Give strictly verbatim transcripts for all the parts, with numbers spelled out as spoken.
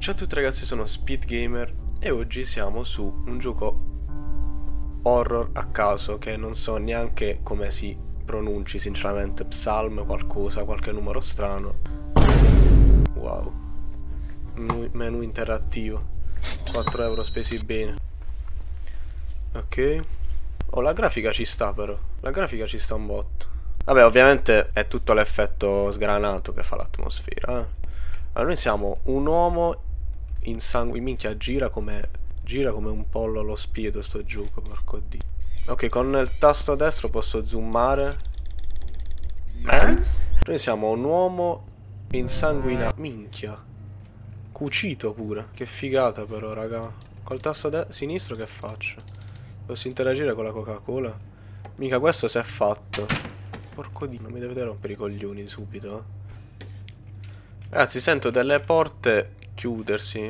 Ciao a tutti ragazzi, sono Speedgamer e oggi siamo su un gioco horror a caso che non so neanche come si pronunci sinceramente. Psalm qualcosa, qualche numero strano. Wow. Menu, menu interattivo. quattro euro spesi bene. Ok. Oh, la grafica ci sta però. La grafica ci sta un botto. Vabbè, ovviamente è tutto l'effetto sgranato che fa l'atmosfera, eh. Allora noi siamo un uomo in sangue. Minchia, gira come gira come un pollo allo spiedo sto gioco, porco dio. Ok, con il tasto destro posso zoomare. Mans? Noi siamo un uomo insanguinato. Minchia, cucito pure. Che figata però, raga. Col tasto sinistro che faccio? Posso interagire con la Coca-Cola? Mica questo si è fatto. Porco dio, non mi dovete rompere i coglioni subito, eh. Ragazzi, sento delle porte chiudersi.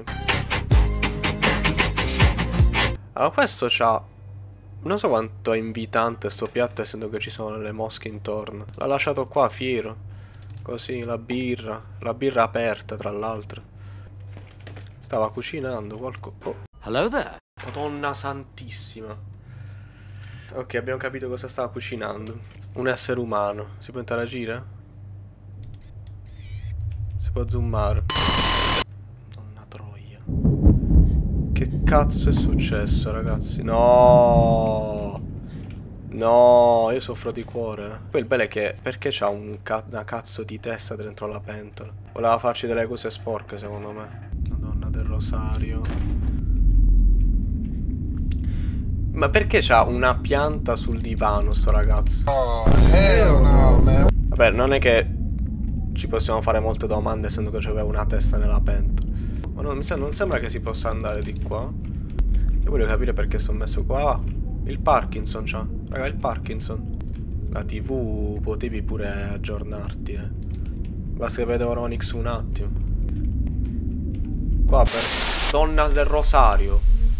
Allora, questo c'ha... non so quanto è invitante sto piatto, essendo che ci sono le mosche intorno. L'ha lasciato qua, fiero. Così, la birra. La birra aperta, tra l'altro. Stava cucinando qualcosa. Oh. Hello there. Madonna santissima. Ok, abbiamo capito cosa stava cucinando. Un essere umano. Si può interagire? Si può zoomare. Madonna troia. Che cazzo è successo, ragazzi? No. No, io soffro di cuore. Poi il bello è che perché c'ha un ca una cazzo di testa dentro la pentola? Voleva farci delle cose sporche, secondo me. Madonna del rosario. Ma perché c'ha una pianta sul divano sto ragazzo? Oh, hell no, man. Vabbè, non è che ci possiamo fare molte domande essendo che c'aveva una testa nella pentola. Ma non, mi sem non sembra che si possa andare di qua. Io voglio capire perché sono messo qua. Ah, il Parkinson c'ha. Raga, il Parkinson. La tivù potevi pure aggiornarti, eh. Basta che vedevo Ronix un attimo. Qua per Donna del Rosario.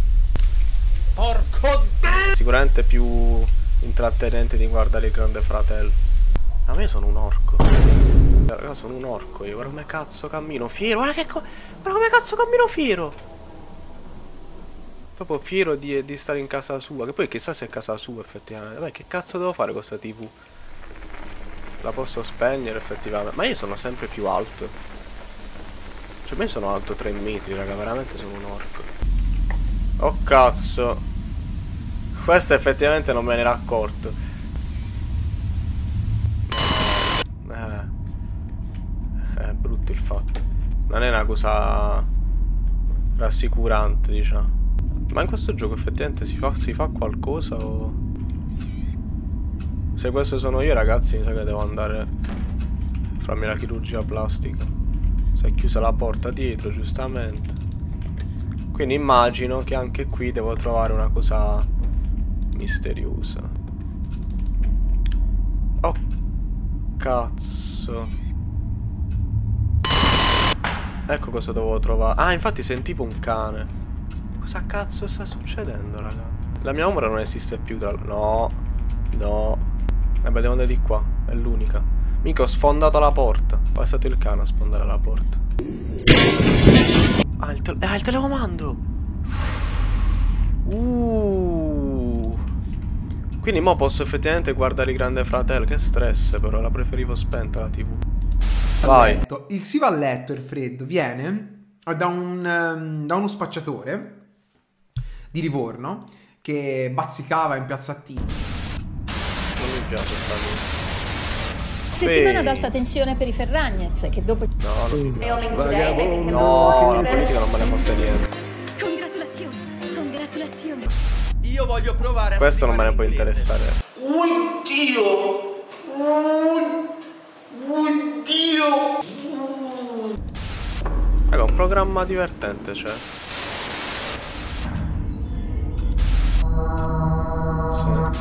Porco dio! Sicuramente più intrattenente di guardare il Grande Fratello. A me sono un orco. Raga, sono un orco io. Guarda come cazzo cammino fiero. Guarda, che co guarda come cazzo cammino fiero. Proprio fiero di, di stare in casa sua. Che poi chissà se è casa sua effettivamente. Vabbè, che cazzo devo fare con questa tivù? La posso spegnere effettivamente. Ma io sono sempre più alto. Cioè, io sono alto tre metri, raga. Veramente sono un orco. Oh cazzo. Questo effettivamente non me ne era accorto. Eh. È brutto il fatto. Non è una cosa rassicurante, diciamo. Ma in questo gioco effettivamente si fa, si fa qualcosa o... Se questo sono io, ragazzi, mi sa che devo andare a farmi la chirurgia plastica. Si è chiusa la porta dietro, giustamente. Quindi immagino che anche qui devo trovare una cosa misteriosa. Oh cazzo. Ecco cosa dovevo trovare. Ah, infatti sentivo un cane. Cosa cazzo sta succedendo, raga? La mia ombra non esiste più tra... No. No. Vabbè, devo andare di qua. È l'unica. Mica ho sfondato la porta. O è stato il cane a sfondare la porta. Ah, il, te ah, il telecomando. Uh. Quindi mo posso effettivamente guardare il Grande Fratello. Che stress però. La preferivo spenta la tivù. Vai. Il si va a letto, il freddo, viene da, un, um, da uno spacciatore di Livorno che bazzicava in piazza Attini. Non mi piace sta cosa. Settimana ad alta tensione per i Ferragnez che dopo... No, non mi piace. No, la politica non me ne porta niente. Congratulazioni, congratulazioni. Io voglio provare a Questo non me ne può interessare. Oddio! Oddio! Raga, un programma divertente c'è. Sì.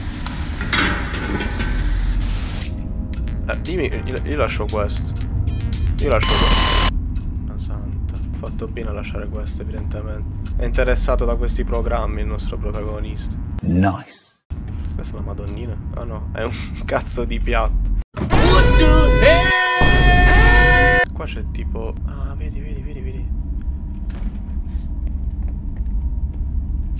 Eh, dimmi, io, io lascio questo. Io lascio questo. Una santa. Ho fatto bene a lasciare questo, evidentemente. È interessato da questi programmi il nostro protagonista. Nice. Questa è una madonnina? Ah no, è un cazzo di piatto. Qua c'è tipo... Ah, vedi, vedi, vedi, vedi.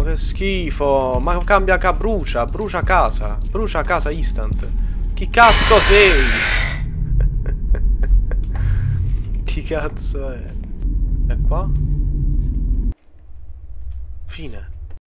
No, che schifo. Ma cambia ca... brucia, brucia casa. Brucia casa instant. Chi cazzo sei? Chi cazzo è? E qua? Fine.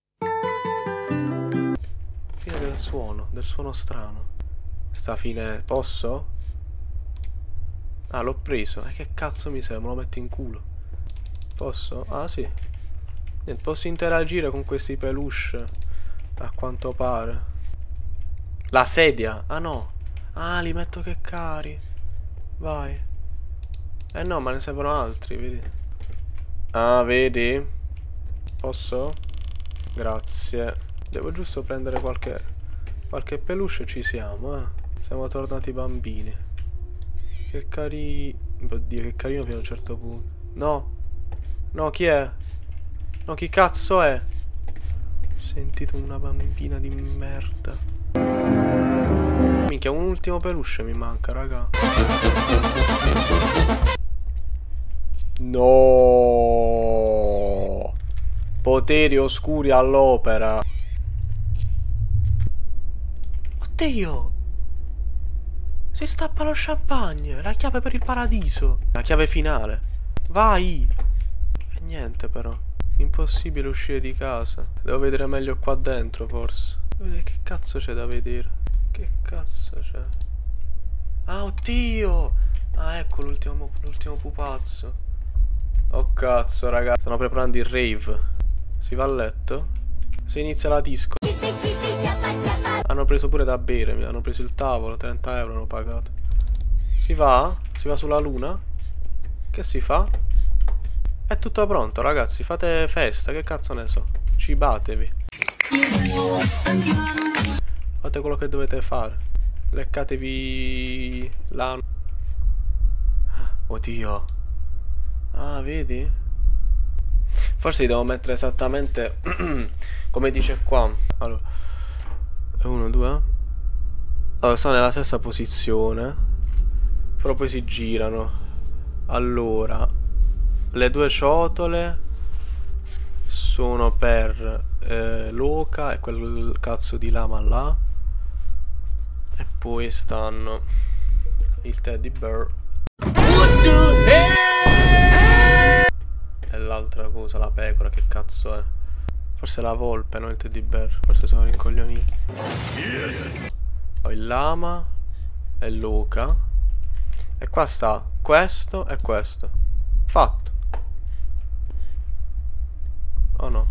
Fine del suono, del suono strano. Sta fine, posso? Ah, l'ho preso. E eh, che cazzo mi serve? Me lo metto in culo. Posso? Ah, sì. Niente, posso interagire con questi peluche. A quanto pare. La sedia? Ah, no. Ah, li metto che cari. Vai. Eh no, ma ne servono altri, vedi? Ah, vedi? Posso? Grazie. Devo giusto prendere qualche qualche peluche e ci siamo, eh. Siamo tornati bambini. Che cari... Oddio, che carino fino a un certo punto. No. No, chi è? No, chi cazzo è? Ho sentito una bambina di merda. Minchia, un ultimo peluche mi manca, raga. No. Poteri oscuri all'opera. Oddio! Si stappa lo champagne. La chiave per il paradiso. La chiave finale. Vai! E niente però. Impossibile uscire di casa. Devo vedere meglio qua dentro forse. Devo vedere che cazzo c'è da vedere. Che cazzo c'è? Ah, oddio! Ah, ecco l'ultimo l'ultimo pupazzo. Oh cazzo, ragazzi. Stanno preparando il rave. Si va a letto. Si inizia la disco. Hanno preso pure da bere. Mi hanno preso il tavolo. trenta euro hanno pagato. Si va? Si va sulla luna? Che si fa? È tutto pronto, ragazzi. Fate festa. Che cazzo ne so. Cibatevi. Fate quello che dovete fare. Leccatevi l'anno. Oddio. Ah, vedi? Forse li devo mettere esattamente come dice qua. Allora, uno, due. Allora, stanno nella stessa posizione. Però poi si girano. Allora, le due ciotole sono per eh, l'oca e quel cazzo di lama là. E poi stanno il teddy bear. E l'altra cosa, la pecora, che cazzo è? Forse la volpe, no? Il teddy bear. Forse sono rincoglioniti. Yes. Ho il lama e l'oca. E qua sta questo e questo. Fatto. Oh no.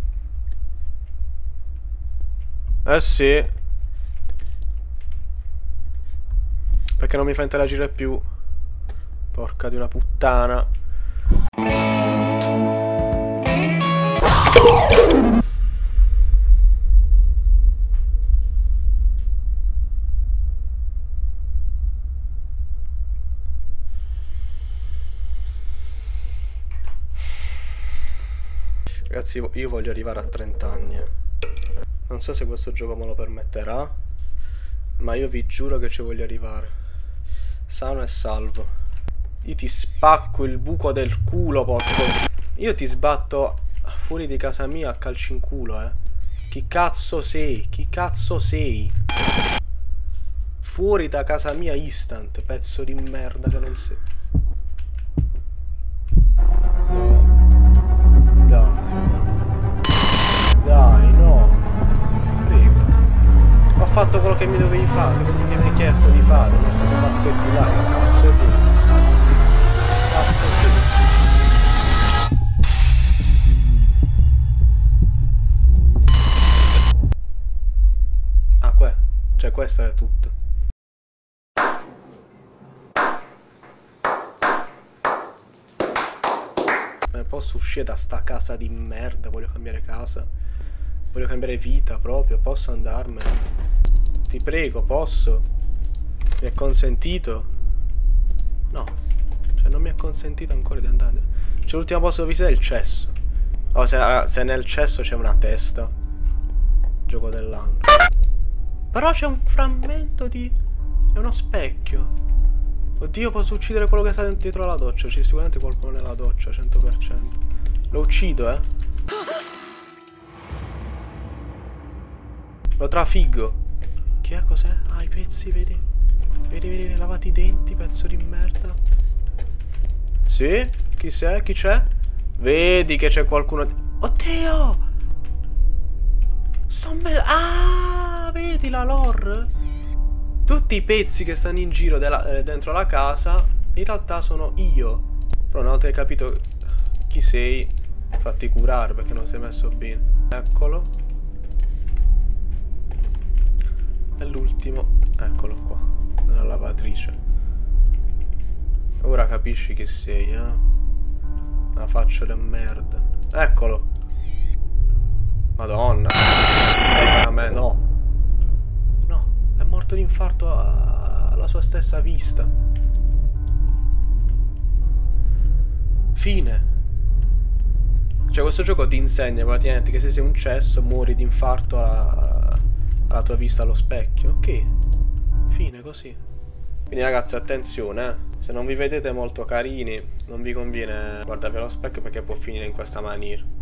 Eh sì. Perché non mi fa interagire più. Porca di una puttana. Ragazzi, io voglio arrivare a trenta anni. Non so se questo gioco me lo permetterà, ma io vi giuro che ci voglio arrivare. Sano e salvo. Io ti spacco il buco del culo, porco. Io ti sbatto fuori di casa mia a calci in culo, eh. Chi cazzo sei? Chi cazzo sei? Fuori da casa mia instant, pezzo di merda che non sei. Dai, no. Prego. Ho fatto quello che mi dovevi fare, che mi hai chiesto di fare. Ho messo quei mazzetti là, che cazzo è tu? Cazzo sì. Ah, qua. Cioè, questo è tutto. Non posso uscire da sta casa di merda. Voglio cambiare casa. Voglio cambiare vita proprio. Posso andarmene? Ti prego, posso? Mi è consentito? No. Cioè non mi è consentito ancora di andare. Cioè l'ultimo posto visitare è il cesso. Oh, se, se nel cesso c'è una testa. Gioco dell'anno. Però c'è un frammento di... È uno specchio. Oddio, posso uccidere quello che sta dietro la doccia. C'è sicuramente qualcuno nella doccia, cento per cento. Lo uccido, eh. Lo trafiggo. Che è? Cos'è? Ah, i pezzi, vedi? Vedi, vedi, lavati i denti, pezzo di merda. Sì? Chi sei? Chi c'è? Vedi che c'è qualcuno... Oddio! Sto me... Ah, vedi la lore? Tutti i pezzi che stanno in giro della, eh, dentro la casa in realtà sono io. Però una volta che hai capito chi sei, fatti curare perché non sei messo bene. Eccolo. E l'ultimo, eccolo qua, nella lavatrice. Ora capisci chi sei, eh? Una faccia di merda. Eccolo. Madonna. Eh, a me, no. No, è morto di infarto alla sua stessa vista. Fine. Cioè questo gioco ti insegna praticamente che se sei un cesso muori di infarto alla, alla tua vista allo specchio. Ok. Fine così. Quindi ragazzi attenzione, eh. Se non vi vedete molto carini non vi conviene guardarvi allo specchio perché può finire in questa maniera.